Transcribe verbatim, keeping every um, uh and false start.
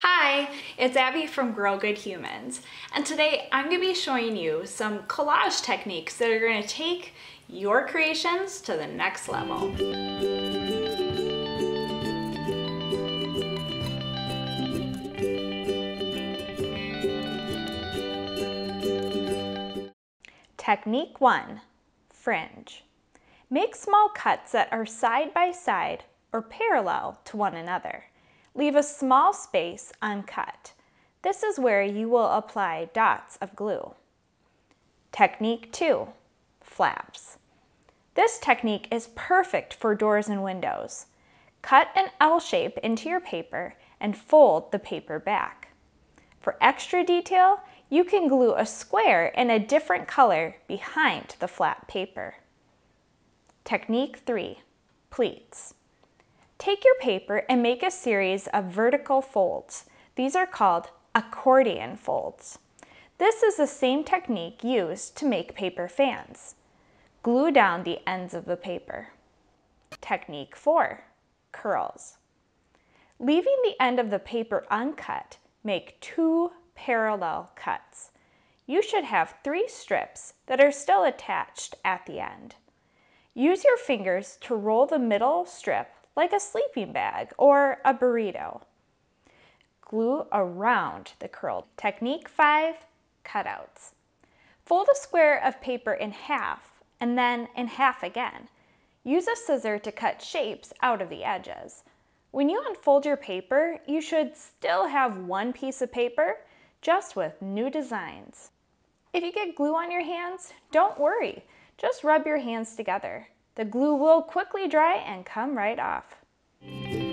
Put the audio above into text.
Hi, it's Abby from Grow Good Humans, and today I'm going to be showing you some collage techniques that are going to take your creations to the next level. Technique one, fringe. Make small cuts that are side by side or parallel to one another. Leave a small space uncut. This is where you will apply dots of glue. Technique two, flaps. This technique is perfect for doors and windows. Cut an L shape into your paper and fold the paper back. For extra detail, you can glue a square in a different color behind the flat paper. Technique three, pleats. Take your paper and make a series of vertical folds. These are called accordion folds. This is the same technique used to make paper fans. Glue down the ends of the paper. Technique four, curls. Leaving the end of the paper uncut, make two parallel cuts. You should have three strips that are still attached at the end. Use your fingers to roll the middle strip like a sleeping bag or a burrito. Glue around the curl. Technique five, cutouts. Fold a square of paper in half and then in half again. Use a scissor to cut shapes out of the edges. When you unfold your paper, you should still have one piece of paper, just with new designs. If you get glue on your hands, don't worry. Just rub your hands together. The glue will quickly dry and come right off.